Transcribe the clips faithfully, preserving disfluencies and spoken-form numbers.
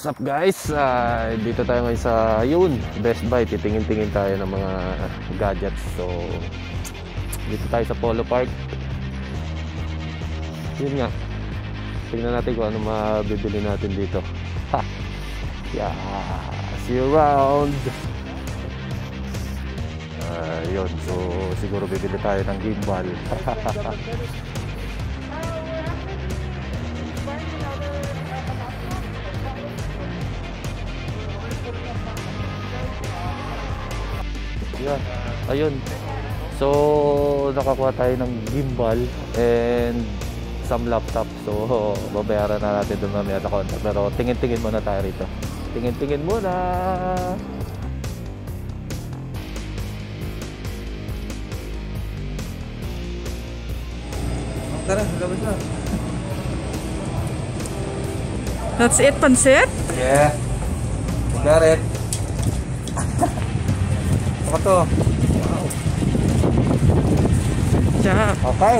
What's up guys? Uh, dito tayo ngayon sa yun, Best Buy. Titingin-tingin tayo ng mga gadgets. So dito tayo sa Polo Park. Yun nga. Tingnan natin kung ano mabibili natin dito. Ha! Yeah! See you around! Uh, yun. So siguro bibili tayo ng gimbal. Yeah, ayun. So nakakuha tayo ng gimbal and some laptop. So babayaran na natin doon mamaya sa konti. Pero tingin-tingin muna tayo rito. Tingin-tingin muna. Tara, labas na. That's it, pansit? Yeah. Got it. Ako to. Wow. Job. Okay.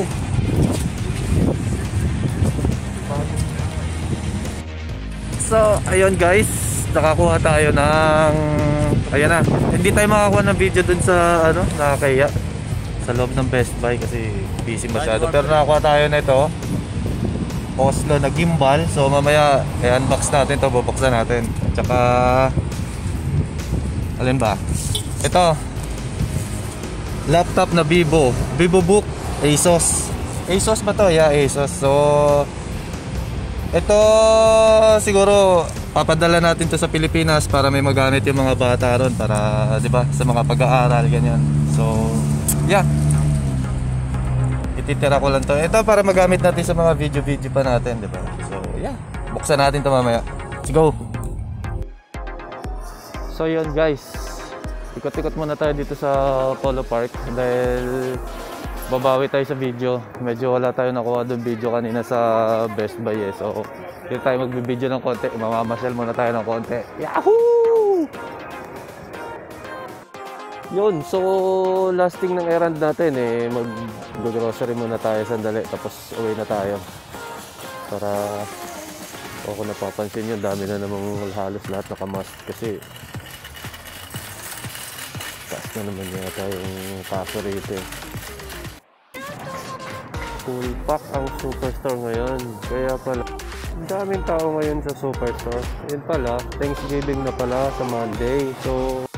So, ayun guys, nakakuha tayo ng ayan na. Hindi tayo makakuha ng video dun sa ano, nakakaya sa loob ng Best Buy kasi busy masyado. Pero nakakuha tayo na ito. Oslo na gimbal. So mamaya i-unbox natin to, bubuksan natin. Tsaka alin ba? Ito laptop na Vivo Vivo Book Asus Asus ba to? Yeah, Asus. So ito siguro papadala natin to sa Pilipinas para may magamit yung mga bata ron para, di ba, sa mga pag-aaral ganyan. So yeah, ititira ko lang to. Ito para magamit natin sa mga video-video pa natin, di ba? So yeah, buksan natin to mamaya. Let's go. So yun guys, ikot-ikot muna tayo dito sa Polo Park dahil babawi tayo sa video. Medyo wala tayo nakuha doon video kanina sa Best Buy eh. So dito tayo magbibideo ng konti. Mamamasyal muna tayo ng konti. Yahoo! Yun, so lasting ng errand natin eh. Mag-grocery muna tayo sandali tapos uwi na tayo. Para ako napapansin yun, dami na namang halos lahat nakamask kasi taas na naman yata yung kaso rito eh. Full pack ang Superstore ngayon. Kaya pala ang daming tao ngayon sa Superstore. Yun pala, Thanksgiving na pala sa Monday. So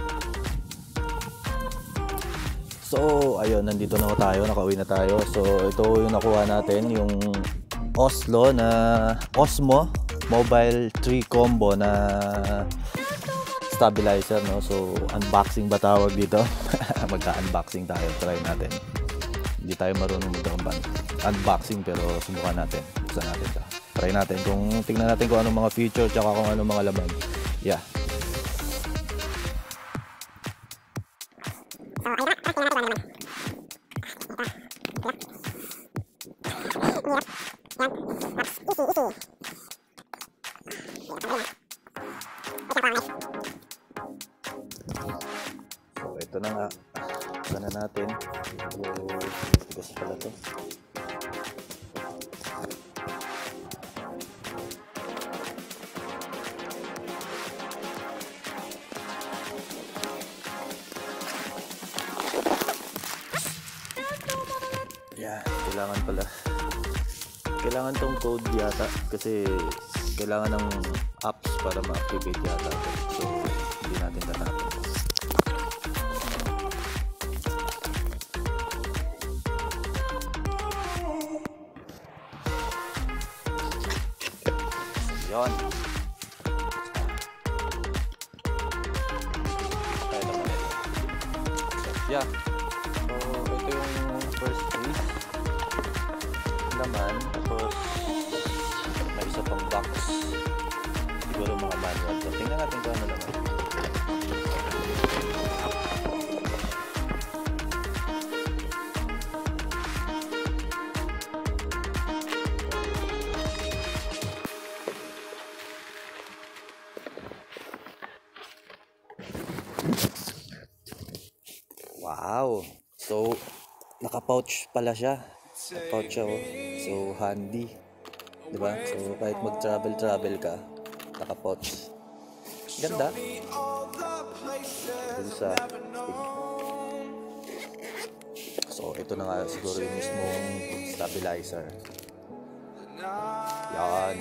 So ayun, nandito na tayo, nakauwi na tayo. So ito yung nakuha natin, yung Oslo na Osmo Mobile three combo na stabilizer, no? So unboxing ba tawag dito? Magka-unboxing tayo, try natin. Hindi tayo marunong mag-unboxing pero subukan natin. Buksan natin ito. Try natin kung tingnan natin kung anong mga feature tsaka kung anong mga laman. Yeah. So ito na nga, buksan na natin. So tigas pala to. Yeah, kailangan pala kailangan tong code yata kasi kailangan ng apps para ma-activate yata. So hindi natin tatapos. Yon. Kaya naman ito. Yeah. So ito yung first page. Naman. Tapos may isa pang box. Siguro mga manual. So tingnan natin kung ano naman. Wow! So, naka-pouch pala siya. Naka-pouch siya, oh. So, handy. Diba? So, kahit mag-travel-travel ka, naka-pouch. Ganda. Dun sa so ito na nga siguro yung mismong stabilizer. Yan.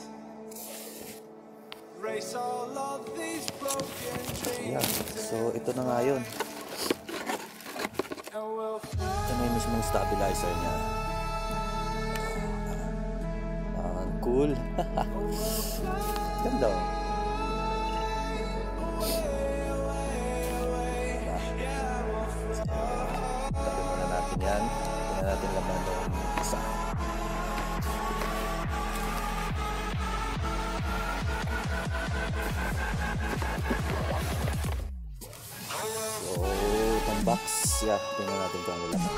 Yan. So ito na nga yun. Ito na yung mismong stabilizer niya. Ang cool. Ganda. Tabi muna natin yan. Tingnan natin laman ng isa. So, itong box. Yeah, tingnan natin kung ano laman.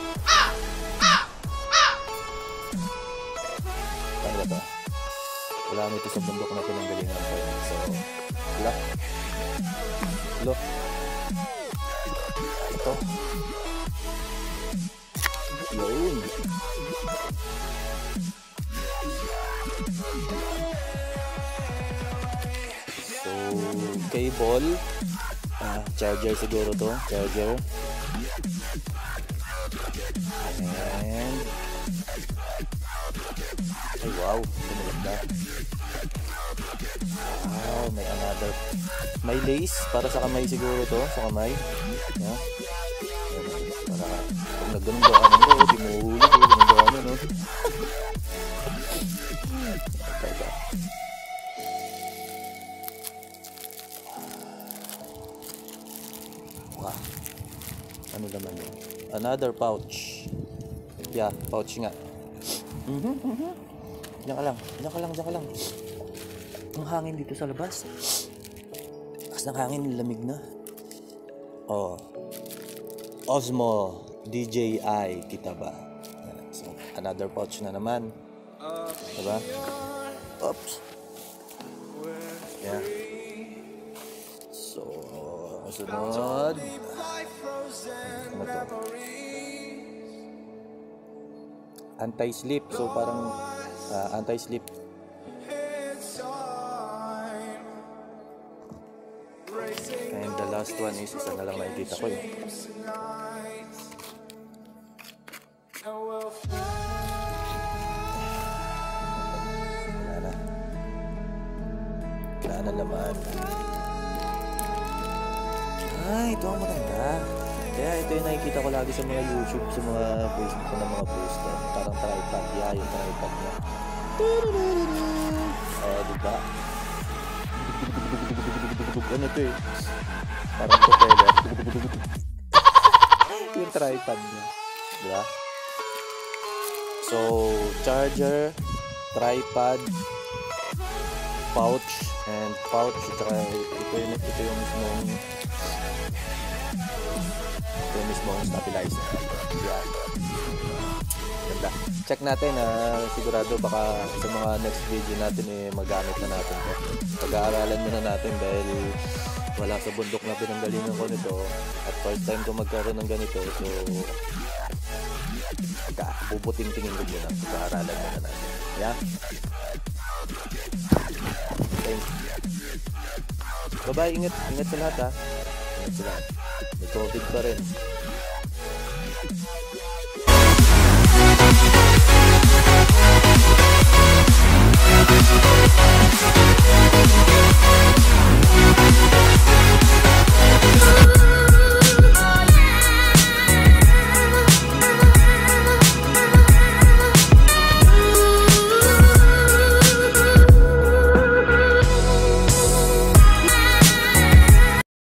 Ano ba ito? Wala nito sa bundok na pinanggalingan ko. So, lock. Lock. Ito. Yun. So, cable. Ah, charger siguro to. Charger. And ay wow, tumulat na. Wow, may another. May lace para sa kamay siguro to. Sa kamay. Yeah. Para pag nagganong daanan ko, di mo hulog. Ganong daanan, no? Teka. Wow. Ano naman yun? Another pouch. Yeah, pouch nga. Mhm, mhm. Diyan ka lang, diyan ka lang, diyan ka lang. Ang hangin dito sa labas. Lakas ng hangin, lamig na. Oh. Osmo D J I, kita ba? So, another pouch na naman. Diba? Oops. Yeah. So, sunod. Ano to? Anti-slip. So, parang uh, anti-slip. And the last one is isa na lang nakikita ko eh. Wala na. Wala na naman. Ay, ito ang maganda. Kaya ito yung nakikita ko lagi sa mga YouTube, sa mga Facebook ko ng mga poster. Parang tripod. Yeah, yung tripod niya. Oh, diba? Ano ito eh? Parang propeller. Yung tripod niya. Diba? So, charger, tripod, pouch, and pouch. Tsaka ito yung, ito yung mismong ito yung mismong stabilizer. Yan. Ganda. Check natin na uh, sigurado baka sa mga next video natin eh magamit na natin to. Pag-aaralan muna natin dahil wala sa bundok na pinanggalingan ko nito at first time ko magkaroon ng ganito, so bubuting-tingin ko muna. Pag-aaralan muna natin. Yeah? Thank you. Bye-bye. Ingat. Ingat sa lahat ha. Ingat sa lahat. May COVID pa rin.